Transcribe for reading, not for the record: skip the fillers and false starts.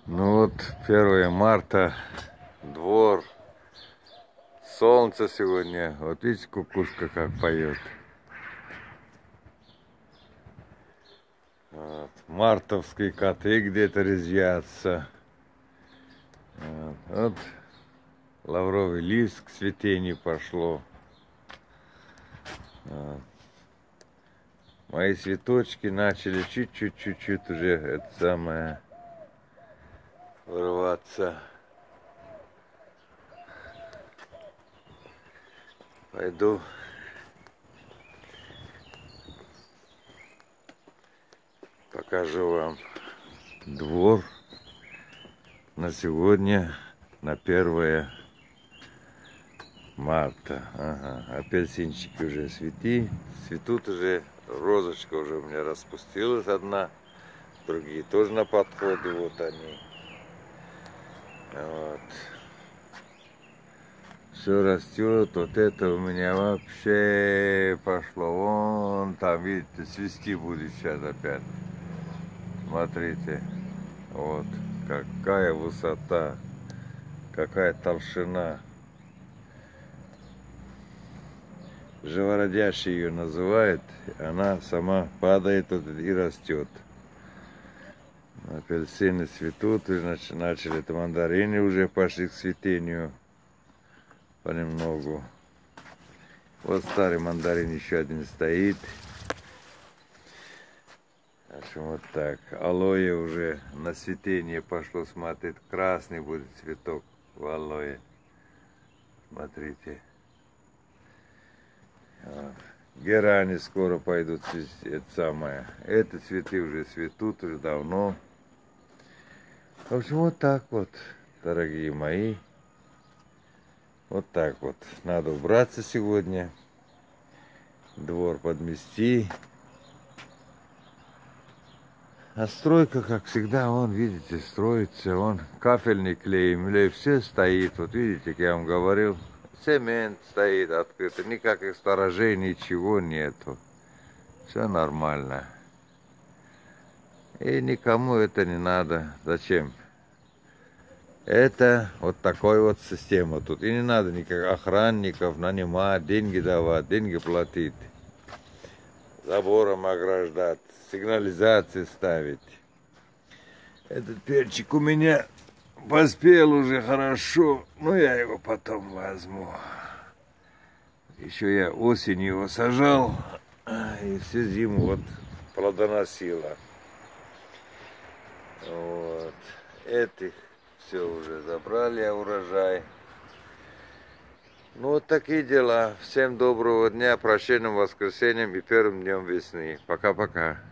Ну вот, 1 марта, двор, солнце сегодня. Вот видите, кукушка как поет. Вот. Мартовские коты где-то резвятся. Вот. Лавровый лист к цветению пошло. Вот. Мои цветочки начали чуть-чуть уже это самое вырываться. Пойду покажу вам двор на сегодня, на 1 марта. Ага. Апельсинчики уже цветут уже, розочка уже у меня распустилась одна, другие тоже на подходе, вот они. Вот. Все растет, вот это у меня вообще пошло, вон там, видите, цвести будет сейчас опять. Смотрите, вот какая высота, какая толщина. Живородящий ее называют, она сама падает вот и растет. Апельсины цветут, начали это мандарины уже пошли к цветению понемногу. Вот старый мандарин еще один стоит. В общем, вот так. Алоэ уже на цветение пошло, смотрит, красный будет цветок в алоэ. Смотрите. Герани скоро пойдут цвести, это самое. Это цветы уже цветут уже давно. В общем, вот так вот, дорогие мои. Вот так вот. Надо убраться сегодня. Двор подмести. А стройка, как всегда, вон, видите, строится. Вон, кафельный клей, все стоит. Вот видите, как я вам говорил. Цемент стоит открыто, никаких сторожей, ничего нету. Все нормально. И никому это не надо. Зачем? Это вот такой вот система тут. И не надо никаких охранников нанимать, деньги давать, деньги платить. Забором ограждать, сигнализации ставить. Этот перчик у меня поспел уже хорошо, но я его потом возьму. Еще я осенью его сажал, и всю зиму вот плодоносило. Вот. Этих все уже забрали, урожай. Ну вот такие дела. Всем доброго дня, прощенным воскресеньем и первым днем весны. Пока-пока.